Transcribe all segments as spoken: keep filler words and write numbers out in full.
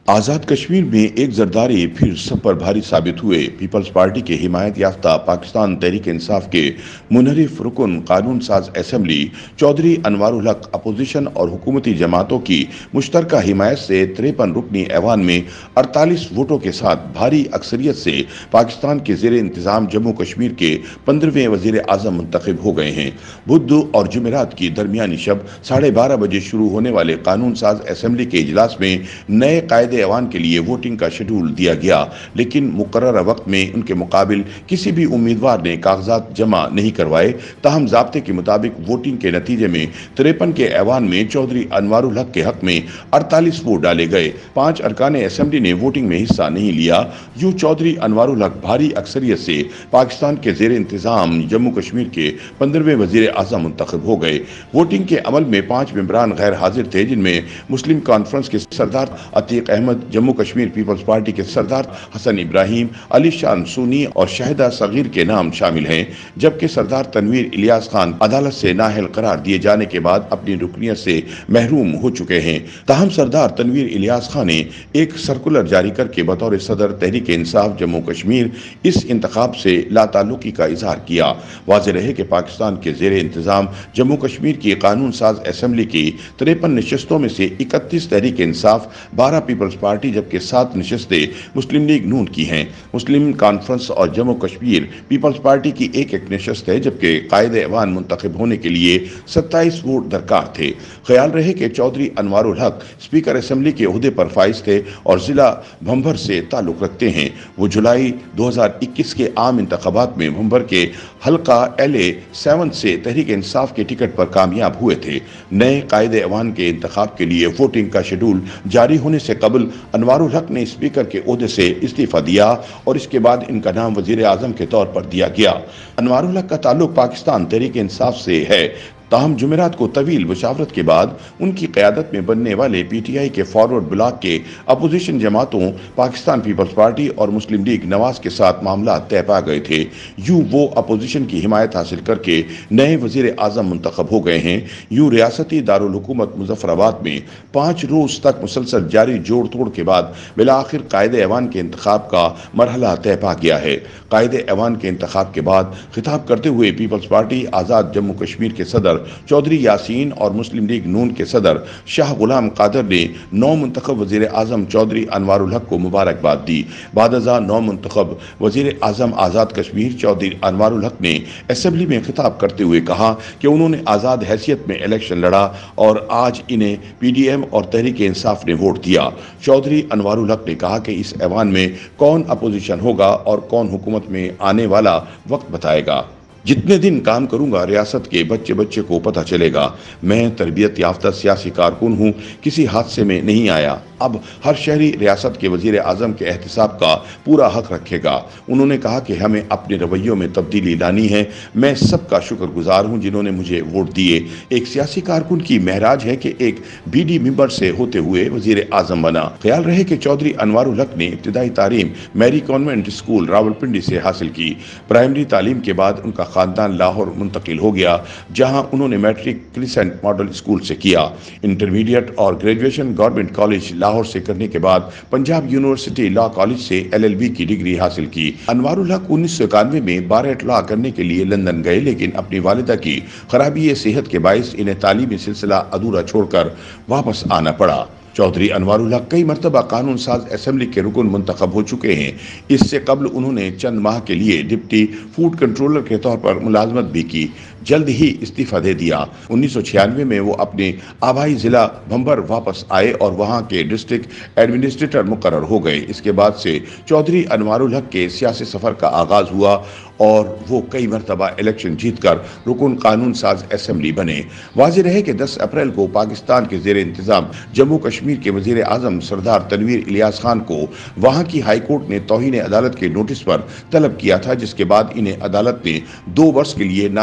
آزاد کشمیر میں ایک زرداری پھر سب پر بھاری ثابت ہوئے۔ پیپلز پارٹی کے حمایت یافتہ پاکستان تحریک انصاف کے منحرف رکن قانون ساز اسمبلی چودھری انوار الحق اپوزیشن اور حکومتی جماعتوں کی مشترکہ حمایت سے تریپن رکنی ایوان میں اڑتالیس ووٹوں کے ساتھ بھاری اکثریت سے پاکستان کے زیر انتظام جموں کشمیر کے پندرہویں وزیر اعظم منتخب ہو گئے ہیں۔ بدھ اور جمعرات کی درمیانی شب ساڑھے بارہ بجے شروع ہونے والے قانون ساز اسمبلی کے اجلاس میں نئے قائد ایوان کے لیے ووٹنگ کا شیڈول دیا گیا، لیکن مقررہ وقت میں ان کے مقابل کسی بھی امیدوار نے کاغذات جمع نہیں کروائے۔ تاہم ضابطے کے مطابق ووٹنگ کے نتیجے میں تریپن کے ایوان میں چودھری انوار الحق کے حق میں اڑتالیس ووٹ ڈالے گئے۔ پانچ ارکان اسمبلی نے ووٹنگ میں حصہ نہیں لیا۔ یوں چودھری انوار الحق بھاری اکثریت سے پاکستان کے زیر انتظام جموں کشمیر کے پندرہویں وزیر اعظم منتخب ہو گئے۔ ووٹنگ کے عمل میں پانچ ممبران غیر حاضر تھے، جن میں مسلم کانفرنس کے سردار عتیق احمد، جموں کشمیر پیپلز پارٹی کے سردار حسن ابراہیم، علی شان سونی اور شاہدہ صغیر کے نام شامل ہیں، جبکہ سردار تنویر الیاس خان عدالت سے نااہل قرار دیے جانے کے بعد اپنی رکنیت سے محروم ہو چکے ہیں۔ تاہم سردار تنویر الیاس خان نے ایک سرکولر جاری کر کے بطور صدر تحریک انصاف جموں کشمیر اس انتخاب سے لا تعلقی کا اظہار کیا۔ واضح رہے کہ پاکستان کے زیر انتظام جموں کشمیر کی قانون ساز اسمبلی کی تریپن نشستوں میں سے اکتیس تحریک انصاف، بارہ پیپلز پارٹی جبکہ سات نشستیں مسلم لیگ نون کی ہیں۔ مسلم کانفرنس اور جموں کشمیر پیپلز پارٹی کی ایک ایک نشست ہے، جبکہ قائد ایوان منتخب ہونے کے لیے ستائیس ووٹ درکار تھے۔ خیال رہے کہ چودھری انوار الحق اسپیکر اسمبلی کے عہدے پر فائز تھے اور ضلع بھمبر سے تعلق رکھتے ہیں۔ وہ جولائی دو ہزار اکیس کے عام انتخابات میں بھمبر کے حلقہ ایل اے سیون سے تحریک انصاف کے ٹکٹ پر کامیاب ہوئے تھے۔ نئے قائد ایوان کے انتخاب کے لیے ووٹنگ کا شیڈول جاری ہونے سے قبل انوار الحق نے اسپیکر کے عہدے سے استعفیٰ دیا اور اس کے بعد ان کا نام وزیر اعظم کے طور پر دیا گیا۔ انوار الحق کا تعلق پاکستان تحریک انصاف سے ہے، تاہم جمعرات کو طویل مشاورت کے بعد ان کی قیادت میں بننے والے پی ٹی آئی کے فارورڈ بلاک کے اپوزیشن جماعتوں پاکستان پیپلز پارٹی اور مسلم لیگ نواز کے ساتھ معاملات طے پا گئے تھے۔ یوں وہ اپوزیشن کی حمایت حاصل کر کے نئے وزیر اعظم منتخب ہو گئے ہیں۔ یوں ریاستی دارالحکومت مظفر آباد میں پانچ روز تک مسلسل جاری جوڑ توڑ کے بعد بالآخر قائد ایوان کے انتخاب کا مرحلہ طے پا گیا ہے۔ قائد ایوان کے انتخاب کے بعد خطاب کرتے ہوئے پیپلز پارٹی آزاد جموں کشمیر کے صدر چودھری یاسین اور مسلم لیگ نون کے صدر شاہ غلام قادر نے نو منتخب وزیر اعظم چودھری انوار الحق کو مبارکباد دی۔ بعد ازاں نو منتخب وزیر اعظم آزاد کشمیر چودھری انوار الحق نے اسمبلی میں خطاب کرتے ہوئے کہا کہ انہوں نے آزاد حیثیت میں الیکشن لڑا اور آج انہیں پی ڈی ایم اور تحریک انصاف نے ووٹ دیا۔ چودھری انوار الحق نے کہا کہ اس ایوان میں کون اپوزیشن ہوگا اور کون حکومت میں آنے والا وقت بتائے گا۔ جتنے دن کام کروں گا ریاست کے بچے بچے کو پتہ چلے گا۔ میں تربیت یافتہ سیاسی کارکن ہوں، کسی حادثے میں نہیں آیا۔ اب ہر شہری ریاست کے وزیر اعظم کے احتساب کا پورا حق رکھے گا۔ انہوں نے کہا کہ ہمیں اپنے رویوں میں تبدیلی لانی ہے۔ میں سب کا شکر گزار ہوں جنہوں نے مجھے ووٹ دیے۔ ایک سیاسی کارکن کی معراج ہے کہ ایک بی ڈی ممبر سے ہوتے ہوئے وزیر اعظم بنا۔ خیال رہے کہ چودھری انوار الحق نے ابتدائی تعلیم میری کانوینٹ اسکول راولپنڈی سے حاصل کی۔ پرائمری تعلیم کے بعد ان کا خاندان لاہور منتقل ہو گیا، جہاں انہوں نے میٹرک کریسنٹ ماڈل اسکول سے کیا۔ انٹرمیڈیٹ اور گریجویشن گورنمنٹ کالج لاہور سے کرنے کے بعد پنجاب یونیورسٹی لا کالج سے ایل ایل بی کی ڈگری حاصل کی۔ انوار الحق انیس سو اکانوے میں بار ایٹ لا کرنے کے لیے لندن گئے، لیکن اپنی والدہ کی خرابی صحت کے باعث انہیں تعلیمی سلسلہ ادھورا چھوڑ کر واپس آنا پڑا۔ چودھری انوار الحق کئی مرتبہ قانون ساز اسمبلی کے رکن منتخب ہو چکے ہیں۔ اس سے قبل انہوں نے چند ماہ کے لیے ڈپٹی فوڈ کنٹرولر کے طور پر ملازمت بھی کی، جلد ہی استعفیٰ دے دیا۔ انیس سو چھیانوے میں وہ اپنے آبائی ضلع بھمبر واپس آئے اور وہاں کے ڈسٹرکٹ ایڈمنسٹریٹر مقرر ہو گئے۔ اس کے بعد سے چودھری انوار الحق کے سیاسی سفر کا آغاز ہوا اور وہ کئی مرتبہ الیکشن جیت کر رکن قانون ساز اسمبلی بنے۔ واضح رہے کہ دس اپریل کو پاکستان کے زیر انتظام جموں کشمیر کے وزیر اعظم سردار تنویر الیاس خان کو وہاں کی ہائی کورٹ نے توہین عدالت کے نوٹس پر طلب کیا تھا، جس کے بعد انہیں عدالت نے دو برس کے لیے نااہل قرار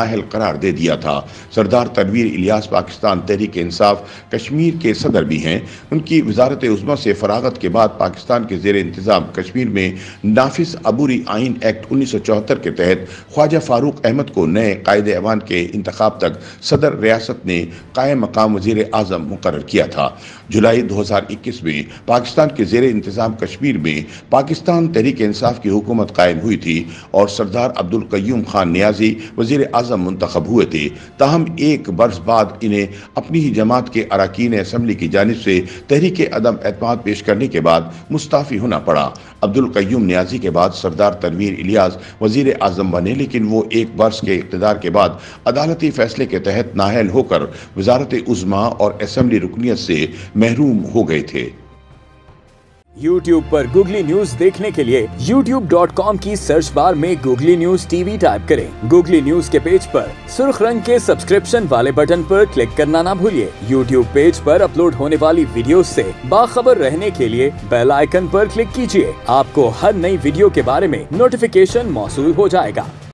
قرار دے دیا تھا۔ سردار تنویر الیاس پاکستان تحریک انصاف کشمیر کے صدر بھی ہیں۔ ان کی وزارت عظمیٰ سے فراغت کے بعد پاکستان کے زیر انتظام کشمیر میں نافذ عبوری آئین ایکٹ انیس سو چوہتر کے تحت خواجہ فاروق احمد کو نئے قائد ایوان کے انتخاب تک صدر ریاست نے قائم مقام وزیر اعظم مقرر کیا تھا۔ جولائی دو ہزار اکیس میں پاکستان کے زیر انتظام کشمیر میں پاکستان تحریک انصاف کی حکومت قائم ہوئی تھی اور سردار عبدالقیوم خان نیازی وزیر اعظم منتخب ہوئے تھے، تاہم ایک برس بعد انہیں اپنی ہی جماعت کے اراکین اسمبلی کی جانب سے تحریک عدم اعتماد پیش کرنے کے بعد مستعفی ہونا پڑا۔ عبدالقیوم نیازی کے بعد سردار تنویر الیاس وزیر اعظم بنے، لیکن وہ ایک برس کے اقتدار کے بعد عدالتی فیصلے کے تحت نااہل ہو کر وزارت عظمیٰ اور اسمبلی رکنیت سے محروم ہو گئے تھے۔ یوٹیوب پر گوگلی نیوز دیکھنے کے لیے یوٹیوب ڈاٹ کام کی سرچ بار میں googly news T V type کریں۔ گوگلی نیوز کے پیج پر سرخ رنگ کے سبسکرپشن والے بٹن پر کلک کرنا نہ بھولیے۔ یوٹیوب پیج پر اپلوڈ ہونے والی ویڈیوز سے باخبر رہنے کے لیے بیل آئیکن پر کلک کیجیے۔ آپ کو ہر نئی ویڈیو کے بارے میں نوٹیفیکیشن موصول ہو جائے گا۔